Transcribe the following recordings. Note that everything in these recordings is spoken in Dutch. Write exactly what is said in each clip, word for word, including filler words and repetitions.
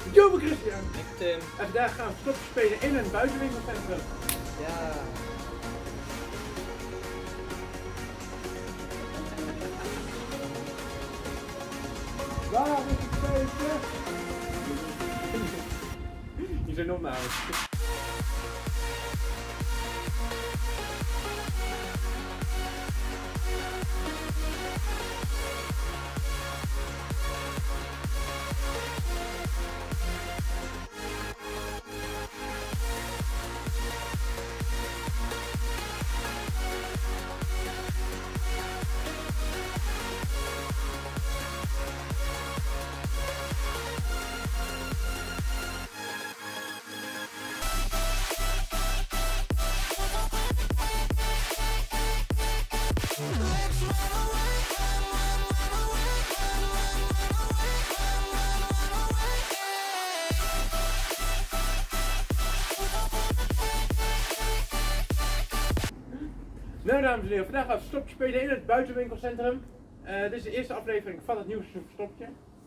Yo, Christian! Ik Tim. En vandaag gaan we stopje spelen in een buitenwinkelcentrum. Ja. Waar is het feestje? Die zijn nog nou. Nou dames en heren, vandaag gaan we stopje spelen in het buitenwinkelcentrum. Uh, dit is de eerste aflevering van het nieuwe seizoen Stopje.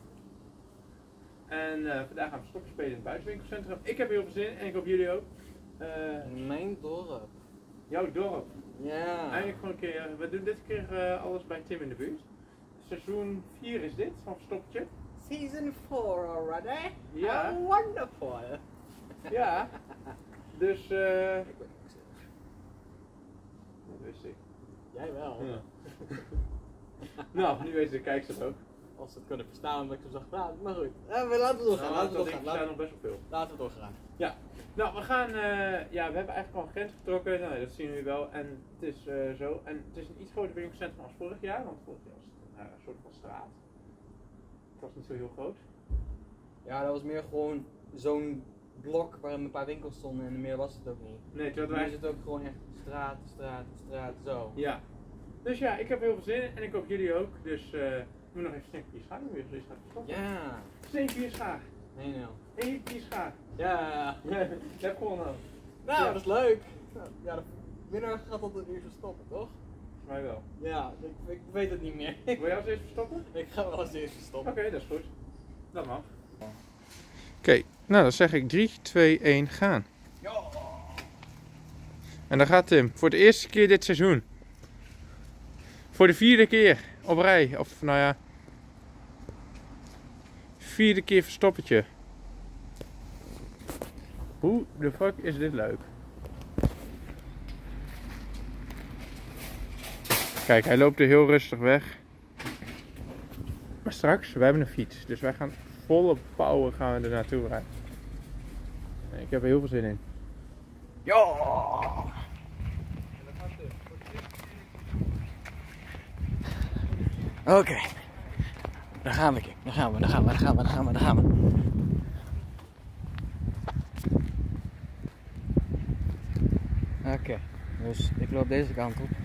En uh, vandaag gaan we stopje spelen in het buitenwinkelcentrum. Ik heb er heel veel zin in en ik hoop jullie ook. Uh, Mijn dorp. Jouw dorp. Ja. Eigenlijk gewoon een keer, we doen dit keer uh, alles bij Tim in de buurt. Seizoen vier is dit, van Stopje. Season four already? Ja. How wonderful. Ja. Dus eh... Uh, Ik ben niks. dat wist ik. Jij wel. Ja. Nou, nu weten de kijkers het ook. Als ze het kunnen verstaan, omdat ik zo zag, nou, maar goed. Ja, we laten we doorgaan. Nou, laten we dat doorgaan. er zijn Laten, nog best wel veel. laten we doorgaan. Ja, nou we gaan, uh, ja we hebben eigenlijk al een grens getrokken, nou, dat zien jullie wel. En het is uh, zo, en het is een iets groter winkelcentrum als vorig jaar, want vorig jaar was het uh, een soort van straat. Het was niet zo heel groot. Ja, dat was meer gewoon zo'n blok waarin een paar winkels stonden en meer was het ook niet. Nee, terwijl Nu wij... is het ook gewoon echt straat, straat, straat, zo. Ja. Dus ja, ik heb er heel veel zin in en ik hoop jullie ook. Dus uh, we moeten nog even Sneekpies gaan, nu weer zoiets gaat verstoppen. Ja. Sneekpies graag. Nee, nou. Eén pies graag. Ja. Je hebt gewonnen. Nou, Ja. dat is leuk. Ja, de winnaar gaat tot een uur verstoppen, toch? Volgens mij wel. Ja, ik, ik weet het niet meer. Wil jij als eerst verstoppen? Ik ga wel als eerste Oké, stoppen. okay, dat is goed. Dat mag. Oké, okay, nou dan zeg ik drie, twee, één, gaan. Ja. En dan gaat Tim, voor de eerste keer dit seizoen. Voor de vierde keer op rij, of nou ja, vierde keer verstoppertje. Hoe de fuck is dit leuk? Kijk, hij loopt er heel rustig weg. Maar straks, wij hebben een fiets, dus wij gaan volle power gaan we er naartoe rijden. Ik heb er heel veel zin in. Ja. Oké. Okay. Daar gaan we, Kim. Daar gaan we, daar gaan we, daar gaan we, daar gaan we, daar gaan we. Oké, okay. Dus ik loop deze kant op.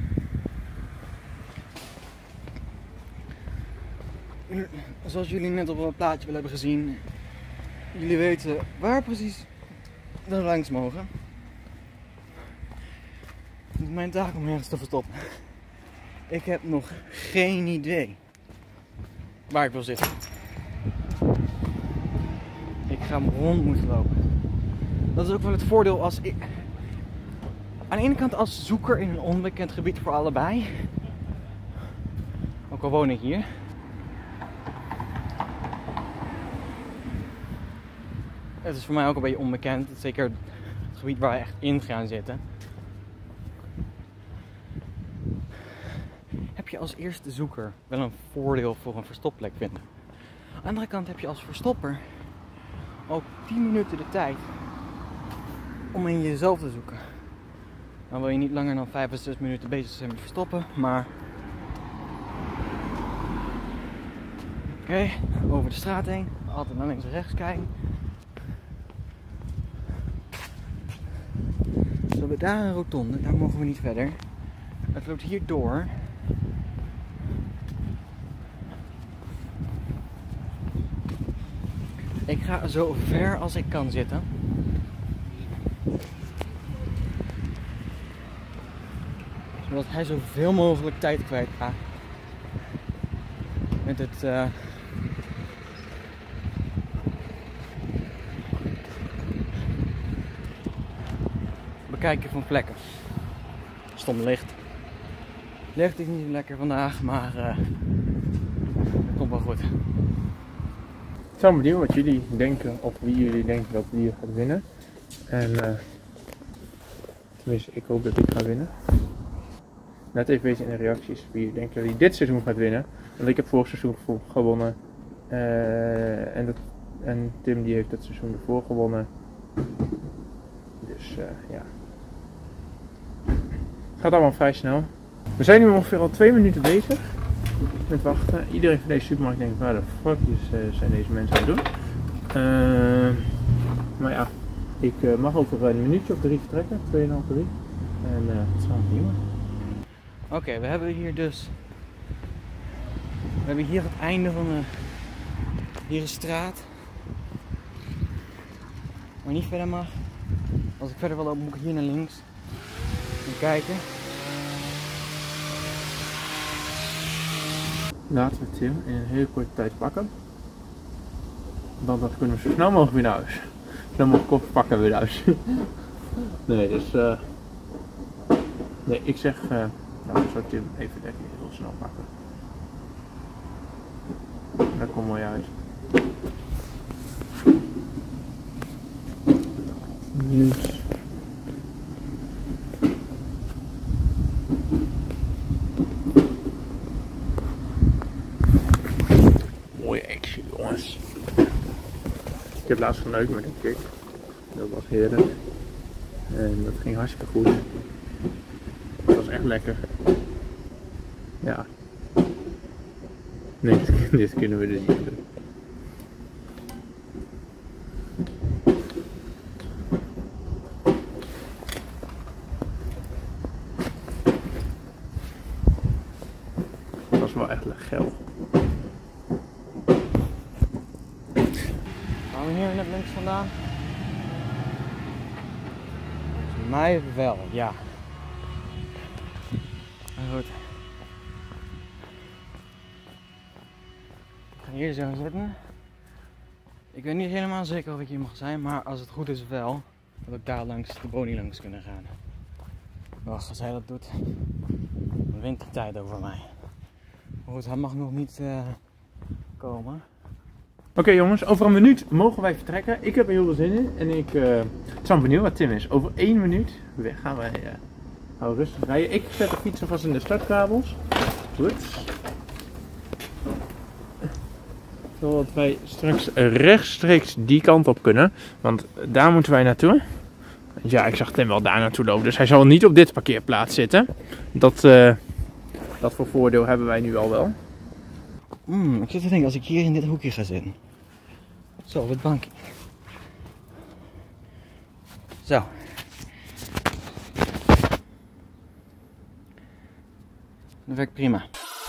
Zoals jullie net op een plaatje wel hebben gezien, jullie weten waar precies we langs mogen. Het is mijn taak om ergens te verstoppen. Ik heb nog geen idee waar ik wil zitten. Ik ga hem rond moeten lopen. Dat is ook wel het voordeel als ik... Aan de ene kant als zoeker in een onbekend gebied voor allebei. Ook al woon ik hier. Het is voor mij ook een beetje onbekend. Zeker het gebied waar we echt in gaan zitten. Heb je als eerste zoeker wel een voordeel voor een verstopplek vinden. Aan de andere kant heb je als verstopper ook tien minuten de tijd om in jezelf te zoeken. Dan wil je niet langer dan vijf of zes minuten bezig zijn met verstoppen, maar... Oké, okay, over de straat heen. Altijd naar links en rechts kijken. We hebben daar een rotonde, daar mogen we niet verder. Het loopt hier door. Ik ga zo ver als ik kan zitten. Zodat hij zoveel mogelijk tijd kwijt gaat. Met het... Uh... bekijken van plekken. Stom licht. Licht is niet zo lekker vandaag, maar uh, dat komt wel goed. Ik zou benieuwd wat jullie denken of wie jullie denken dat hier gaat winnen. En uh, tenminste, ik hoop dat ik ga winnen. Laat even weten in de reacties wie jullie denken dat hij dit seizoen gaat winnen. Want ik heb vorig seizoen gewonnen. Uh, en, dat, en Tim die heeft het seizoen ervoor gewonnen. Dus uh, ja. Het gaat allemaal vrij snel. We zijn nu ongeveer al twee minuten bezig met wachten. Iedereen van deze supermarkt denkt, waar de fuck is, uh, zijn deze mensen aan het doen? Uh, maar ja, ik uh, mag over een minuutje of drie vertrekken. tweeënhalf, drie. En uh, het zal een nieuwe. Oké, okay, we hebben hier dus... We hebben hier het einde van de... Hier een straat. Waar je niet verder mag. Als ik verder wil lopen moet ik hier naar links. En kijken. Laten we Tim in een hele korte tijd pakken. Want dan kunnen we zo snel mogelijk weer naar huis. Zo snel mogelijk koffie pakken en weer naar huis. Nee, dus... Uh, nee, ik zeg... Uh, nou, zou Tim even lekker heel snel pakken. Dat komt mooi uit. Dus. Mooie action, jongens. Ik heb laatst geneukt met een kick. Dat was heerlijk. En dat ging hartstikke goed. Dat was echt lekker. Ja. Nee, dit, dit kunnen we dus niet doen. Dat was wel echt geil. Gaan we hier net links vandaan? Volgens mij wel, ja. Maar goed. Ik ga hier zo zitten. Ik weet niet helemaal zeker of ik hier mag zijn, maar als het goed is wel, dat ik daar langs de Boni langs kunnen gaan. Wacht, als hij dat doet, dan wint hij tijd over mij. Maar goed, hij mag nog niet uh, komen. Oké okay, jongens, over een minuut mogen wij vertrekken. Ik heb er heel veel zin in en ik uh, ben benieuwd wat Tim is. Over één minuut gaan wij uh, hou rustig rijden. Ik zet de fiets alvast in de startkabels. Goed. Zodat wij straks rechtstreeks die kant op kunnen. Want daar moeten wij naartoe. Ja, ik zag Tim wel daar naartoe lopen. Dus hij zal niet op dit parkeerplaats zitten. Dat, uh, dat voor voordeel hebben wij nu al wel. Mm, ik zit te denken, als ik hier in dit hoekje ga zitten. Zo, op het bankje. Zo. Dat werkt prima.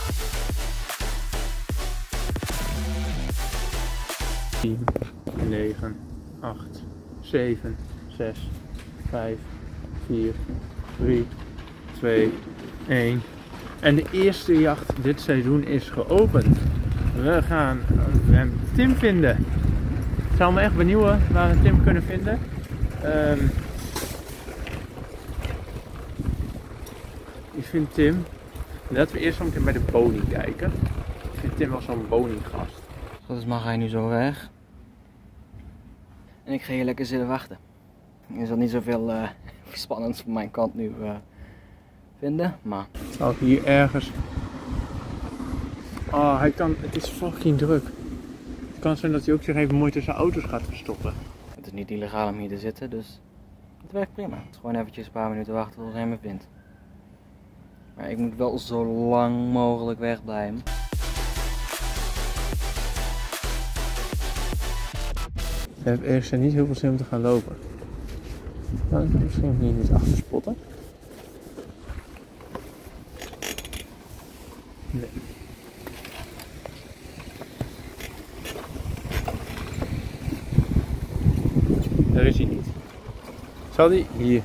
tien, negen, acht, zeven, zes, vijf, vier, drie, twee, één. En de eerste jacht dit seizoen is geopend. We gaan hem Tim vinden. Ik zou me echt benieuwen waar we Tim kunnen vinden. Um, ik vind Tim... Laten we eerst zo meteen bij de Boni kijken. Ik vind Tim wel zo'n Boni gast. Dus mag hij nu zo weg. En ik ga hier lekker zitten wachten. Er is al niet zoveel uh, spannends van mijn kant nu uh, vinden, maar... Zal ik hier ergens... Oh, hij kan... Het is fucking druk. Het kan zijn dat hij ook zich even mooi tussen auto's gaat verstoppen. Het is niet illegaal om hier te zitten, dus het werkt prima. Het is gewoon eventjes een paar minuten wachten tot hij me vindt. Maar ik moet wel zo lang mogelijk wegblijven. Ze hebben eerst niet heel veel zin om te gaan lopen. Nou, ik kan misschien hier niet achter spotten. Nee. Daar is hij niet. Zal die? Hier.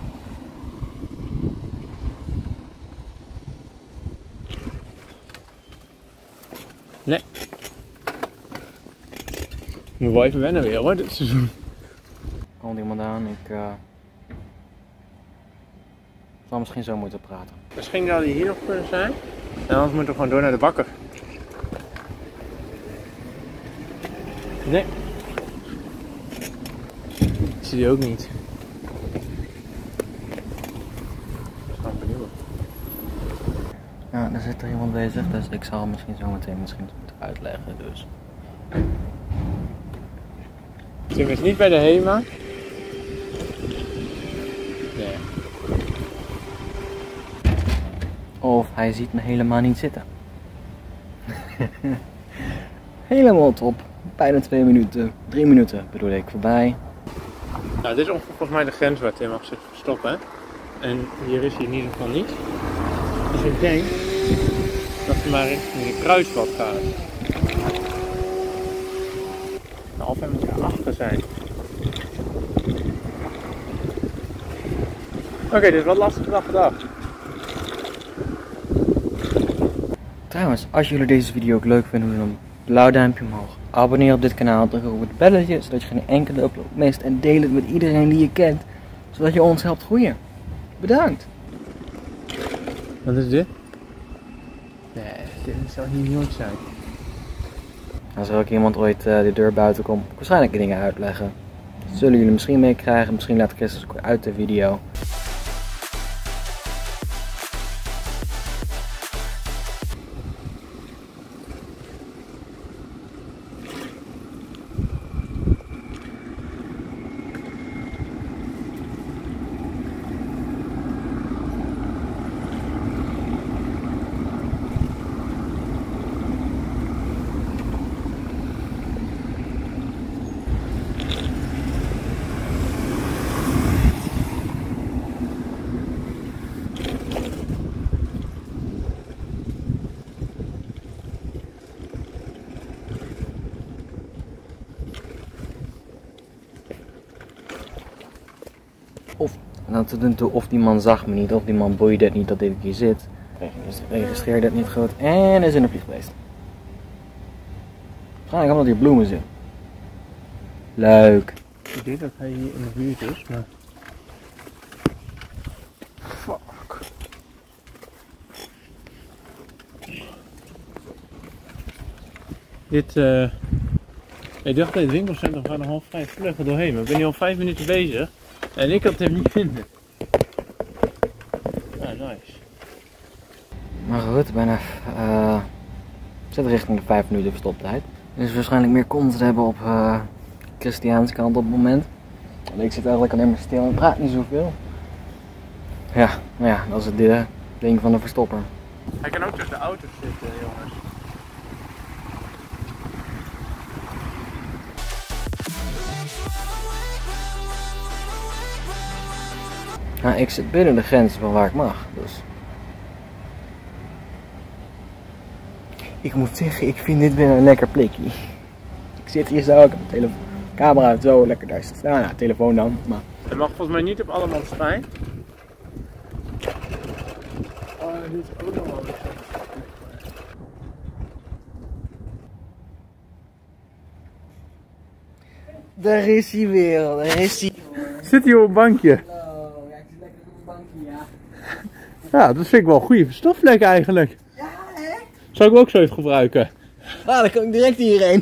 Nee. Moet wel even wennen weer hoor, dit seizoen. Komt iemand aan, ik uh, zou misschien zo moeten praten. Misschien zou die hier nog kunnen zijn. En anders moeten we gewoon door naar de bakker. Nee. Ik zie die ook niet. Ik ben benieuwd. Ja, er zit er iemand bezig, dus ik zal misschien zo meteen misschien moeten uitleggen. Dus. Tim is niet bij de HEMA. Nee. Of hij ziet me helemaal niet zitten. Helemaal top. Bijna twee minuten, drie minuten bedoel ik, voorbij. Nou, dit is ongeveer volgens mij de grens waar Tim mag zich verstoppen. Hè? En hier is hij in ieder geval niet. Dus ik denk dat we maar richting de kruispad gaan. Nou, of hij moet erachter zijn. Oké, okay, dit is wat lastige dag vandaag. Trouwens, als jullie deze video ook leuk vinden, doe dan een blauw duimpje omhoog. Abonneer op dit kanaal, druk op het belletje, zodat je geen enkele upload mist. En deel het met iedereen die je kent, zodat je ons helpt groeien. Bedankt! Wat is dit? Nee, dit zal hier nooit zijn. Als er ook iemand ooit uh, de deur buiten komt, waarschijnlijk dingen uitleggen. Dat zullen jullie misschien meekrijgen, misschien laat Christus ook uit de video. Of, nou, tot nu toe, of die man zag me niet, of die man boeide het niet dat ik hier zit. Dus registreerde het niet goed en is in de vlieg geweest. Waarschijnlijk omdat hier bloemen zitten. Leuk. Ik denk dat hij hier in de buurt is, maar... Fuck. Dit, eh... Uh... Ik dacht dat het winkelcentrum gaat nog half vijf vluggen doorheen, maar ik ben nu al vijf minuten bezig. En ik had hem niet vinden. Ah, nice. Maar goed, bijna uh, zit richting de vijf minuten verstoptijd. Dus waarschijnlijk meer content hebben op uh, Christiaans kant op het moment. Want ik zit eigenlijk alleen maar stil en praat niet zoveel. Ja, maar ja, dat is het uh, ding van de verstopper. Hij kan ook tussen de auto's zitten, jongens. Nou, ik zit binnen de grenzen van waar ik mag, dus. Ik moet zeggen, ik vind dit weer een lekker plekje. Ik zit hier zo, ik heb mijn camera zo lekker daar staan. Nou, nou, telefoon dan, maar. Hij mag volgens mij niet op allemaal schijn. Oh, dit is ook nog wel eens. Daar is hij weer, daar is hij. Zit hij op een bankje? Ja, dat vind ik wel een goede verstopvlek eigenlijk. Ja, hè? Zou ik ook zo even gebruiken? Ah, dan kan ik direct hierheen.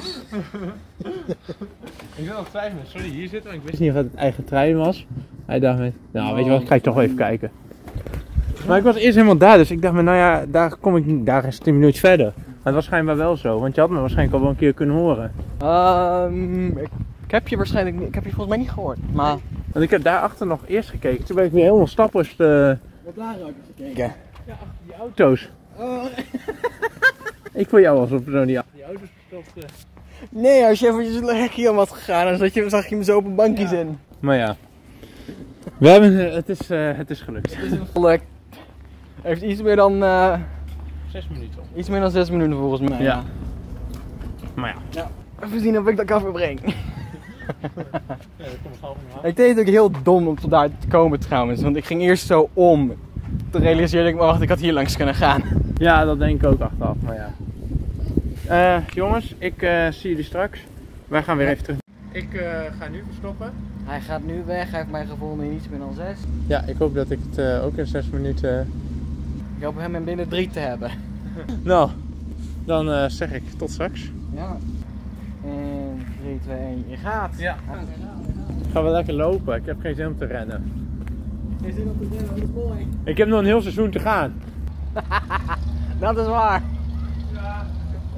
Ik wil nog twijfelen, sorry, hier zitten, want ik wist niet of het eigen trein was. Hij dacht met, nou weet je wat, ik ga toch wel even kijken. Maar ik was eerst helemaal daar, dus ik dacht me, nou ja, daar kom ik niet, daar is tien minuten verder. Maar het was schijnbaar wel zo, want je had me waarschijnlijk al wel een keer kunnen horen. Um, ik, ik heb je waarschijnlijk niet, ik heb je volgens mij niet gehoord, maar... Want ik heb daarachter nog eerst gekeken, toen ben ik weer helemaal stappers te... Wat daar ook eens gekeken? Ja, achter die auto's. Oh. Ik voor jou als op zo'n die achter die auto's verstopte. Nee, als je eventjes een hekje om had gegaan, dan zat je, zag je me zo op een bankje Ja. zitten. Maar ja, we hebben, het, is, uh, het is gelukt. Het is gelukt. Heeft iets meer dan... Uh, Zes minuten. iets meer dan zes minuten volgens mij. Ja. Maar ja. Ja. Even zien of ik dat kan verbrengen. Ja, dat komt half en half. Ik deed het ook heel dom om tot daar te komen trouwens, want ik ging eerst zo om. Toen realiseerde ik me, wacht, ik had hier langs kunnen gaan. Ja, dat denk ik ook achteraf, maar ja. Uh, jongens, ik uh, zie jullie straks. Wij gaan weer even terug. ik uh, ga nu verstoppen. Hij gaat nu weg, hij heeft mij gevonden in iets meer dan zes. Ja, ik hoop dat ik het uh, ook in zes minuten... Ik hoop hem in binnen drie te hebben. Nou, dan uh, zeg ik tot straks. Ja. En drie, twee, één, je gaat. Ja. Gaan we lekker lopen, ik heb geen zin om te rennen. Geen zin om te rennen, dat is mooi. Ik heb nog een heel seizoen te gaan. Dat is waar. Ja.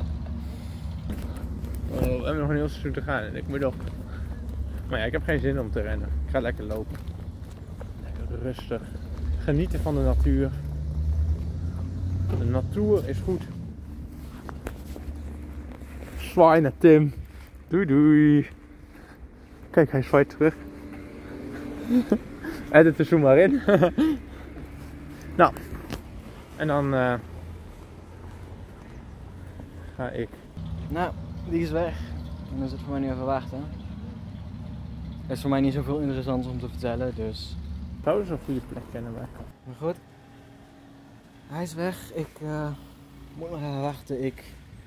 Oh, we hebben nog een heel seizoen te gaan en ik moet nog. Maar ja, ik heb geen zin om te rennen. Ik ga lekker lopen. Lekker rustig. Genieten van de natuur. De natuur is goed. Zwaai naar Tim. Doei doei. Kijk, hij zwaait terug. Edit er zo maar in. Nou. En dan uh, ga ik. Nou, die is weg. En dan is het voor mij nu even wachten. Er is voor mij niet zoveel interessants om te vertellen, dus... Dat is een goede plek, kennen wij. Maar goed. Hij is weg. Ik uh, moet nog even wachten. Ik...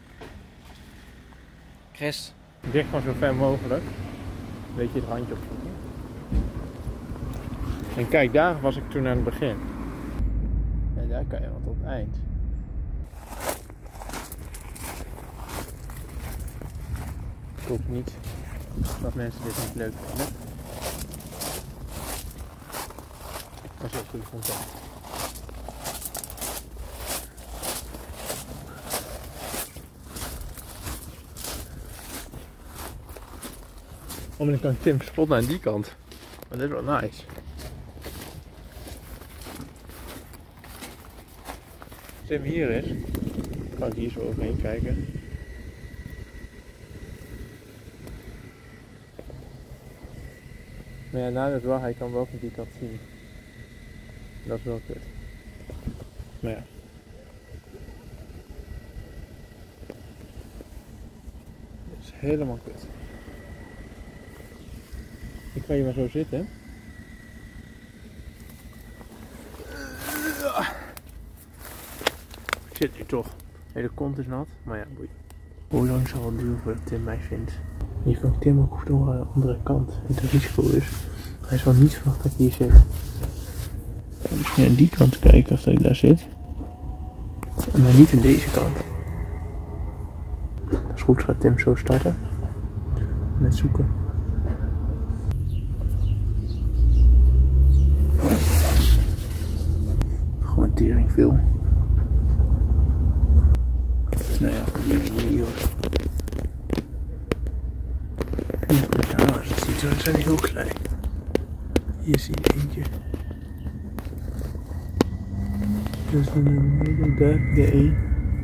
Chris. Dicht van zo ver mogelijk. Een beetje het handje opzoeken. En kijk, daar was ik toen aan het begin. En daar kan je wel tot het eind. Ik hoop niet dat mensen dit niet leuk vinden. Dat is ook goede content. Oh, maar dan kan Tim spotten aan die kant. Maar dat is wel nice. Als Tim hier is, kan ik hier zo overheen kijken. Maar ja, nou dat wel, hij kan wel van die kant zien. Dat is wel kut. Maar ja. Dat is helemaal kut. Ik ga hier maar zo zitten. Ik zit hier toch. Nee, de kont is nat, maar ja, boei. Hoe lang zal het duren voordat Tim mij vindt? Hier kan Tim ook op de andere kant. Het risico is, hij zal niet verwachten dat ik hier zit. Ik ga misschien aan die kant kijken of dat ik daar zit. Maar niet aan deze kant. Dat is goed, gaat Tim zo starten. Met zoeken. Gewoon tering veel. Nou ja, hier, hier. Ja, als je het ziet, dan zijn die heel klein. Hier zie je eentje. Dus dan hebben we daar heb je één.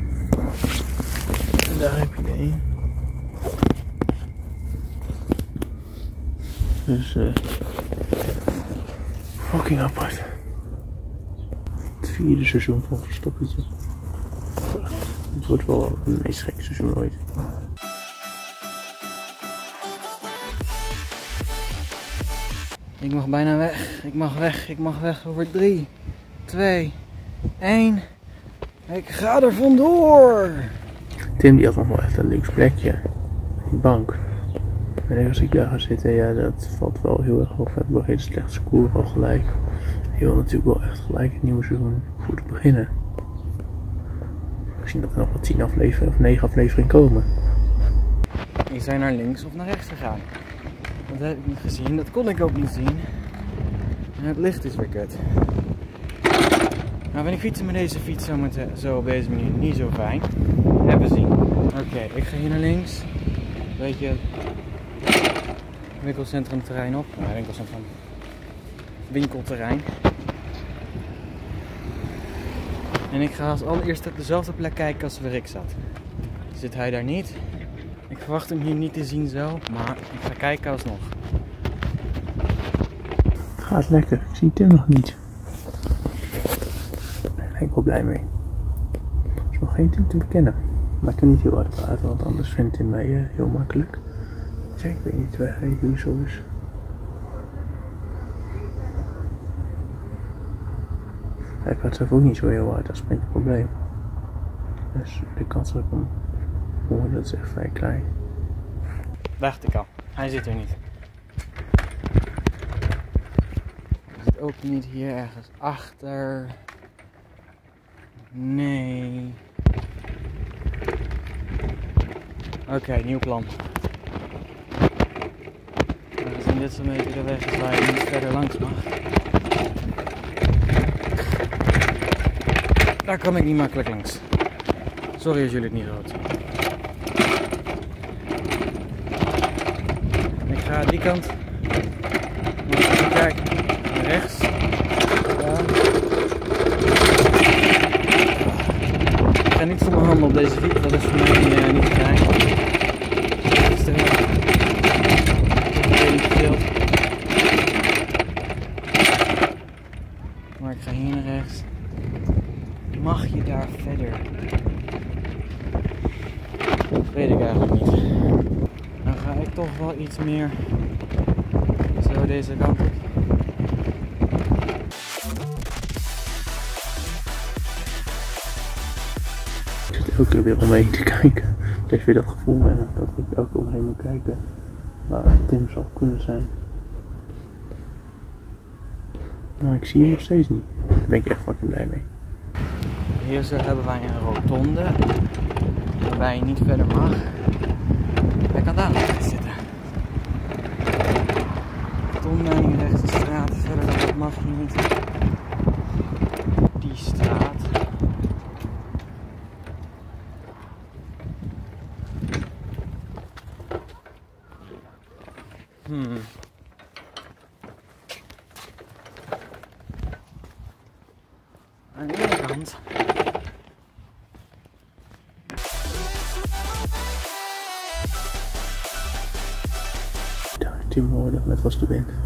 En daar heb je één. Dus uh, fucking apart. Het vierde seizoen van Verstoppertje. Het wordt wel het meest gekke seizoen ooit. Ik mag bijna weg. Ik mag weg. Ik mag weg over drie, twee, één. Ik ga er vandoor. Tim die had nog wel echt een luxe plekje. Die bank. En als ik daar ga zitten, ja, dat valt wel heel erg op. Het begint slecht scoren al gelijk. Je wil natuurlijk wel echt gelijk het nieuwe seizoen goed beginnen. Misschien dat er nog wel tien afleveringen of negen afleveringen komen. Ik zijn naar links of naar rechts gegaan. Dat heb ik niet gezien, dat kon ik ook niet zien. En het licht is weer kut. Nou vind ik fietsen met deze fiets zo, met, zo op deze manier niet zo fijn. Even zien. Oké, okay, ik ga hier naar links. Een beetje winkelcentrum terrein op. Nou, winkelcentrum. Winkelterrein. En ik ga als allereerste op dezelfde plek kijken als waar ik zat. Zit hij daar niet? Ik verwacht hem hier niet te zien zo, maar ik ga kijken alsnog. Het gaat lekker, ik zie Tim nog niet. Daar ben ik wel blij mee. Er is nog geen Tim te bekennen. Maar ik kan niet heel hard praten, want anders vindt Tim mij uh, heel makkelijk. Dus ik weet niet waar hij hier zo is. Hij praat zelf ook niet zo heel hard, dat is geen probleem. Dus de kans dat ik hem hoor, dat is echt vrij klein. Dacht ik al. Hij zit er niet. Hij zit ook niet hier ergens achter. Nee. Oké, okay, nieuw plan. Aangezien dit zo'n beetje de weg is waar je niet verder langs mag. Daar kan ik niet makkelijk langs. Sorry als jullie het niet rood zien. Ik ga die kant. Even kijken. Naar rechts. Ja. Ik ga niet voor mijn handen op deze fiets, dat is voor mij uh, niet te krijgen. Dat is de weg. Maar ik ga hier naar rechts. Mag je daar verder? Dat weet ik eigenlijk niet. Dan ga ik toch wel iets meer zo deze kant op. Ik zit elke keer weer omheen te kijken. Ik heb weer dat gevoel ben dat ik elke keer omheen moet kijken waar Tim zou kunnen zijn. Nou, ik zie hem nog steeds niet. Daar ben ik echt fucking blij mee. Hier zo hebben wij een rotonde waarbij je niet verder mag. Hij kan daar nog zitten. Rotonde en hier rechts de straat. Verder dan dat mag je niet. Die straat. Hmm. Aan de ene kant. Daar, Tim hoorde, met was de wind.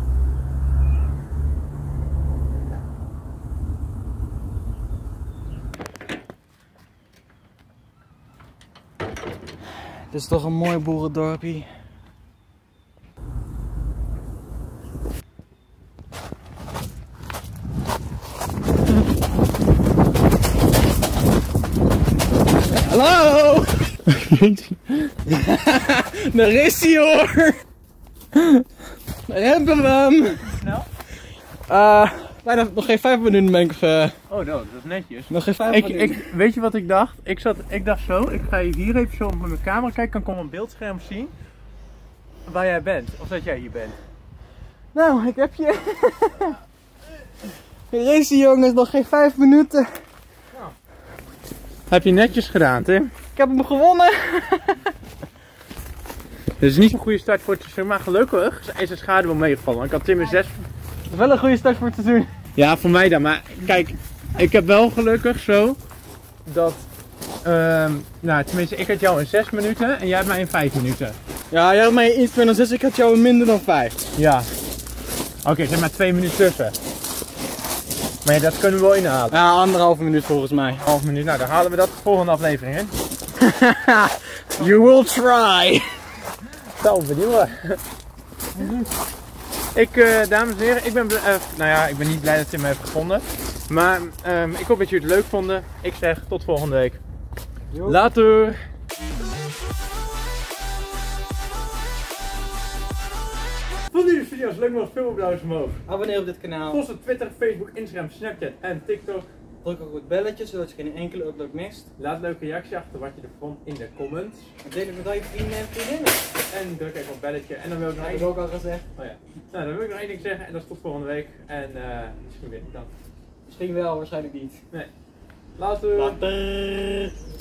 Het is toch een mooi boerendorpje. Hallo! Daar is hij hoor! Daar hebben we hem! Snel? Uh, bijna nog geen vijf minuten ben ik... Uh, Oh, dat is netjes. nog geen vijf Ik, minuten. ik, weet je wat ik dacht? Ik, zat, ik dacht zo, ik ga je hier even zo op mijn camera kijken, kan ik op mijn beeldscherm zien waar jij bent, of dat jij hier bent. Nou, ik heb je... Daar is hij jongens, nog geen vijf minuten. Heb je netjes gedaan, Tim? Ik heb hem gewonnen! Dit is niet zo'n goede start voor het seizoen, maar gelukkig is de schade wel meegevallen. Ik had Tim in zes... Dat is wel een goede start voor het seizoen. Ja, voor mij dan, maar kijk, ik heb wel gelukkig zo dat, uh, nou tenminste ik had jou in zes minuten en jij hebt mij in vijf minuten. Ja, jij had mij iets meer dan zes, ik had jou in minder dan vijf. Ja. Oké, okay, er zijn maar twee minuten tussen. Maar ja, dat kunnen we wel inhalen. Ja, anderhalve minuut volgens mij. Half minuut, nou dan halen we dat de volgende aflevering in. You will try! Zo, benieuwd. Ik, uh, dames en heren, ik ben, uh, nou ja, ik ben niet blij dat Tim me heeft gevonden. Maar um, ik hoop dat jullie het leuk vonden. Ik zeg tot volgende week. Jo. Later! Vonden jullie video's leuk? Nog veel blauws omhoog. Abonneer op dit kanaal. Volg op Twitter, Facebook, Instagram, Snapchat en TikTok. Druk ook op het belletje, zodat je geen enkele upload mist. Laat een leuke reactie achter wat je ervan in de comments. En deel het met al je vrienden en vriendinnen. En druk even op het belletje. En dan wil ik nog Dat één heb ik ook al gezegd. oh ja. Nou, dan wil ik nog één ding zeggen en dat is tot volgende week. En uh, misschien weer dan. Misschien wel, waarschijnlijk niet. Nee. Later! Later!